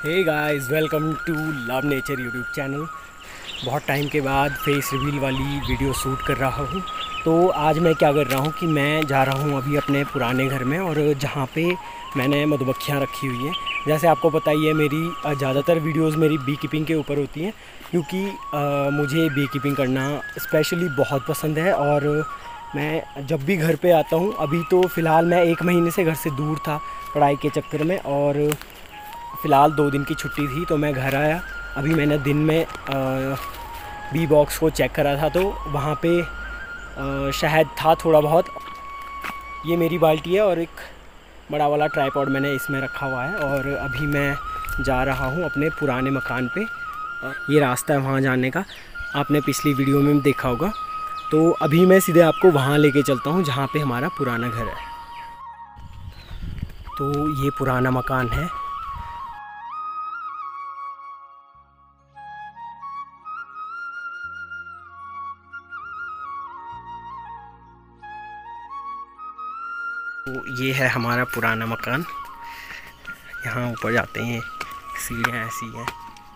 Hey guys, welcome to love nature YouTube channel. बहुत time के बाद फेस रिवील वाली वीडियो शूट कर रहा हूँ। तो आज मैं क्या कर रहा हूँ कि मैं जा रहा हूँ अभी अपने पुराने घर में, और जहाँ पे मैंने मधुमक्खियाँ रखी हुई हैं। जैसे आपको पता ही है, मेरी ज़्यादातर वीडियोस मेरी बी कीपिंग के ऊपर होती हैं, क्योंकि मुझे बी कीपिंग करना स्पेशली बहुत पसंद है। और मैं जब भी घर पे आता हूँ, अभी तो फ़िलहाल मैं 1 महीने से घर से दूर था पढ़ाई के चक्कर में, और फ़िलहाल 2 दिन की छुट्टी थी तो मैं घर आया। अभी मैंने दिन में बी बॉक्स को चेक करा था, तो वहाँ पे शहद था थोड़ा बहुत। ये मेरी बाल्टी है और एक बड़ा वाला ट्राइपॉड मैंने इसमें रखा हुआ है, और अभी मैं जा रहा हूँ अपने पुराने मकान पे। ये रास्ता है वहाँ जाने का, आपने पिछली वीडियो में देखा होगा। तो अभी मैं सीधे आपको वहाँ लेके चलता हूँ जहाँ पे हमारा पुराना घर है। तो ये पुराना मकान है। तो ये है हमारा पुराना मकान। यहाँ ऊपर जाते हैं, सीढ़ियाँ ऐसी हैं।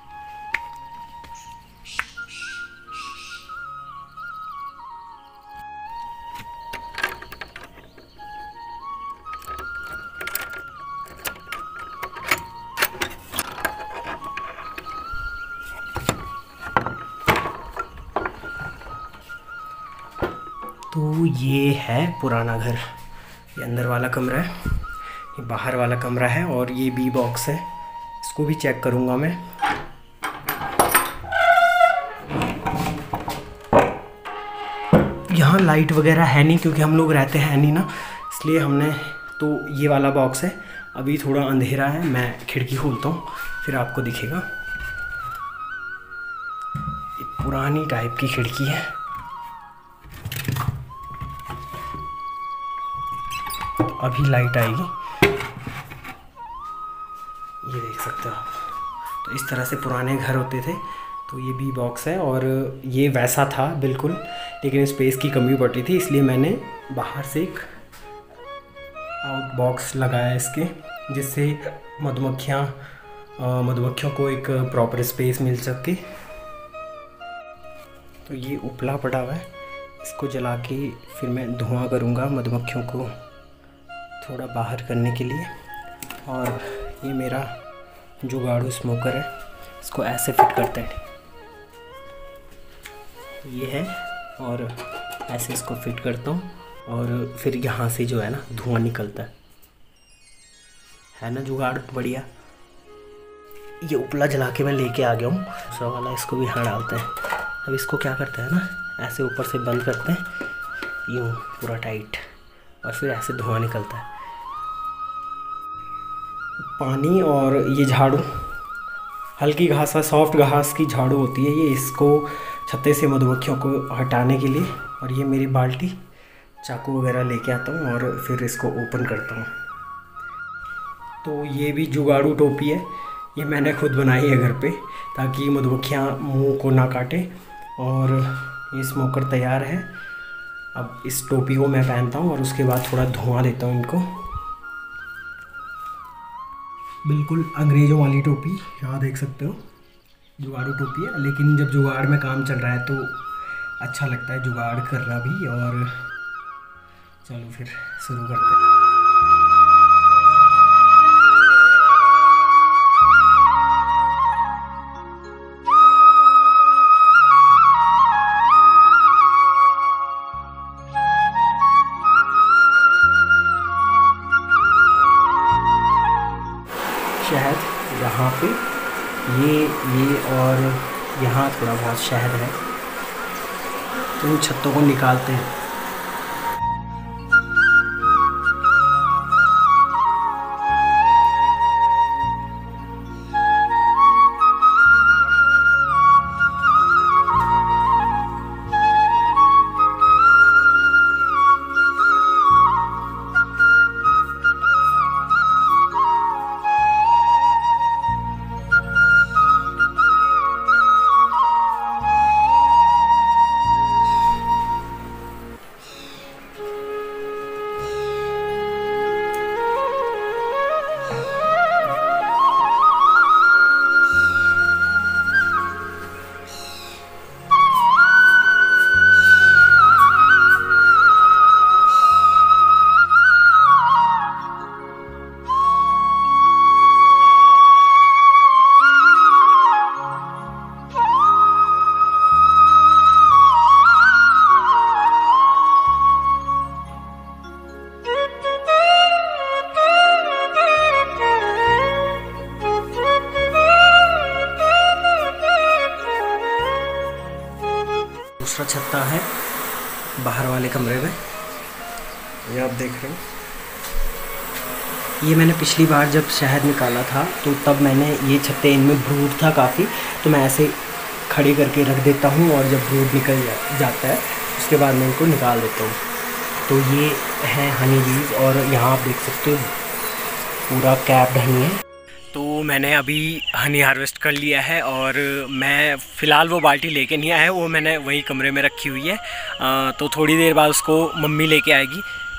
तो ये है पुराना घर। ये अंदर वाला कमरा है, ये बाहर वाला कमरा है, और ये बी बॉक्स है। इसको भी चेक करूँगा मैं। यहाँ लाइट वगैरह है नहीं, क्योंकि हम लोग रहते हैं नहीं ना, इसलिए हमने तो ये वाला बॉक्स है। अभी थोड़ा अंधेरा है, मैं खिड़की खोलता हूँ फिर आपको दिखेगा। ये पुरानी टाइप की खिड़की है। अभी लाइट आएगी, ये देख सकते हो आप। तो इस तरह से पुराने घर होते थे। तो ये बी बॉक्स है, और ये वैसा था बिल्कुल, लेकिन स्पेस की कमी पड़ रही थी, इसलिए मैंने बाहर से एक आउट बॉक्स लगाया इसके, जिससे मधुमक्खियों को एक प्रॉपर स्पेस मिल सके। तो ये उपला पड़ा हुआ है, इसको जला के फिर मैं धुआं करूँगा मधुमक्खियों को थोड़ा बाहर करने के लिए। और ये मेरा जुगाड़ू स्मोकर है, इसको ऐसे फिट करते हैं, ये है, और ऐसे इसको फिट करता हूँ, और फिर यहाँ से जो है ना धुआं निकलता है ना जुगाड़ बढ़िया। ये उपला जला के मैं लेके आ गया हूँ। दूसरा वाला इसको भी यहाँ डालते हैं। अब इसको क्या करते हैं ना, ऐसे ऊपर से बंद करते हैं, यूँ पूरा टाइट, और फिर ऐसे धुआं निकलता है। पानी और ये झाड़ू, हल्की घास, सॉफ्ट घास की झाड़ू होती है ये, इसको छत्ते से मधुमक्खियों को हटाने के लिए। और ये मेरी बाल्टी, चाकू वगैरह लेके आता हूँ और फिर इसको ओपन करता हूँ। तो ये भी जुगाड़ू टोपी है, ये मैंने खुद बनाई है घर पे, ताकि मधुमक्खियाँ मुंह को ना काटे। और ये स्मोकर तैयार है। अब इस टोपी को मैं पहनता हूँ और उसके बाद थोड़ा धुआं देता हूँ इनको। बिल्कुल अंग्रेज़ों वाली टोपी, यहाँ देख सकते हो, जुगाड़ू टोपी है। लेकिन जब जुगाड़ में काम चल रहा है तो अच्छा लगता है जुगाड़ करना भी। और चलो फिर शुरू करते हैं। शहद यहाँ पे, ये और यहाँ थोड़ा बहुत शहद है, तो इन छत्तों को निकालते हैं। रखा है बाहर वाले कमरे में, ये आप देख रहे हो। ये मैंने पिछली बार जब शहद निकाला था तो तब मैंने ये छत्ते, इनमें ब्रूड था काफ़ी, तो मैं ऐसे खड़ी करके रख देता हूँ और जब ब्रूड निकल जाता है उसके बाद मैं इनको निकाल देता हूँ। तो ये है हनी बीज और यहाँ आप देख सकते हो पूरा कैप्ड हनी है। तो मैंने अभी हनी हार्वेस्ट कर लिया है और मैं फ़िलहाल वो बाल्टी लेके नहीं आया है, वो मैंने वही कमरे में रखी हुई है। तो थोड़ी देर बाद उसको मम्मी लेके आएगी,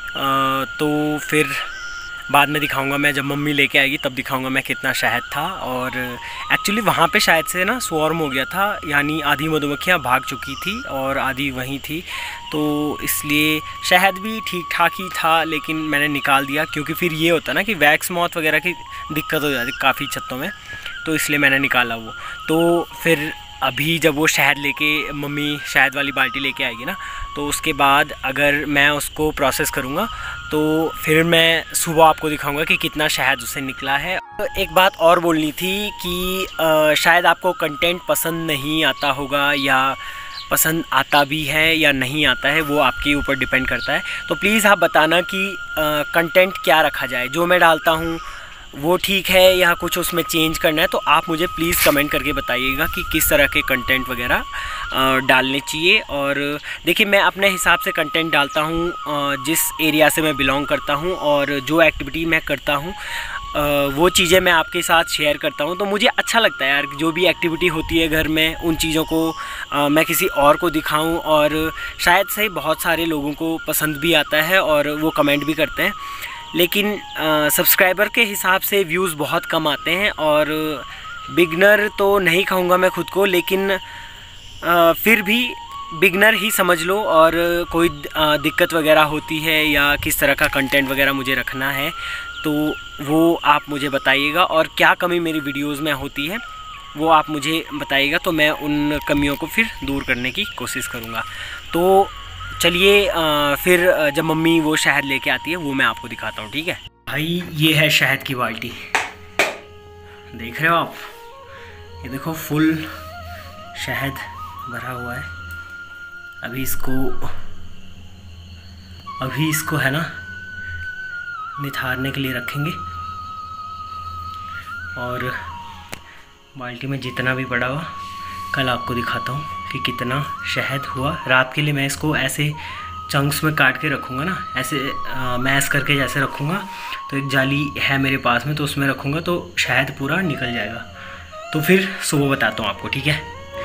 तो फिर बाद में दिखाऊंगा मैं, जब मम्मी लेके आएगी तब दिखाऊंगा मैं कितना शहद था। और एक्चुअली वहाँ पे शायद से ना स्वॉर्म हो गया था, यानी आधी मधुमक्खियाँ भाग चुकी थी और आधी वहीं थी, तो इसलिए शहद भी ठीक ठाक ही था, लेकिन मैंने निकाल दिया क्योंकि फिर ये होता ना कि वैक्स मॉथ वगैरह की दिक्कत हो जाती काफ़ी छत्तों में, तो इसलिए मैंने निकाला वो। तो फिर अभी जब वो शहद लेके मम्मी शहद वाली बाल्टी लेके आएगी ना, तो उसके बाद अगर मैं उसको प्रोसेस करूँगा तो फिर मैं सुबह आपको दिखाऊंगा कि कितना शहद उससे निकला है। एक बात और बोलनी थी कि शायद आपको कंटेंट पसंद नहीं आता होगा या पसंद आता भी है या नहीं आता है, वो आपके ऊपर डिपेंड करता है। तो प्लीज़ आप बताना कि कंटेंट क्या रखा जाए, जो मैं डालता हूँ वो ठीक है या कुछ उसमें चेंज करना है। तो आप मुझे प्लीज़ कमेंट करके बताइएगा कि किस तरह के कंटेंट वगैरह डालने चाहिए। और देखिए, मैं अपने हिसाब से कंटेंट डालता हूँ, जिस एरिया से मैं बिलोंग करता हूँ और जो एक्टिविटी मैं करता हूँ वो चीज़ें मैं आपके साथ शेयर करता हूँ। तो मुझे अच्छा लगता है यार, जो भी एक्टिविटी होती है घर में उन चीज़ों को मैं किसी और को दिखाऊं, और शायद से बहुत सारे लोगों को पसंद भी आता है और वो कमेंट भी करते हैं। लेकिन सब्सक्राइबर के हिसाब से व्यूज़ बहुत कम आते हैं, और बिगनर तो नहीं कहूँगा मैं ख़ुद को, लेकिन फिर भी बिगनर ही समझ लो। और कोई दिक्कत वगैरह होती है या किस तरह का कंटेंट वगैरह मुझे रखना है तो वो आप मुझे बताइएगा, और क्या कमी मेरी वीडियोस में होती है वो आप मुझे बताइएगा, तो मैं उन कमियों को फिर दूर करने की कोशिश करूँगा। तो चलिए फिर जब मम्मी वो शहद लेके आती है वो मैं आपको दिखाता हूँ, ठीक है भाई। ये है शहद की बाल्टी, देख रहे हो आप, ये देखो फुल शहद भरा हुआ है। अभी इसको है ना निथारने के लिए रखेंगे, और बाल्टी में जितना भी पड़ा हुआ कल आपको दिखाता हूँ कि कितना शहद हुआ। रात के लिए मैं इसको ऐसे चंक्स में काट के रखूँगा ना, ऐसे मैश करके जैसे रखूँगा। तो एक जाली है मेरे पास में, तो उसमें रखूँगा तो शहद पूरा निकल जाएगा। तो फिर सुबह बताता हूँ आपको, ठीक है।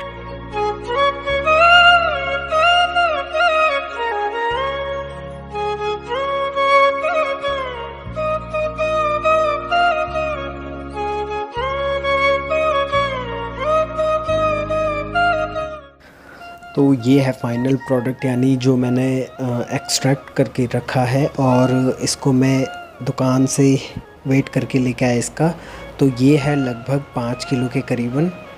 तो ये है फाइनल प्रोडक्ट, यानी जो मैंने एक्सट्रैक्ट करके रखा है, और इसको मैं दुकान से वेट करके लेके आया इसका। तो ये है लगभग 5 किलो के करीबन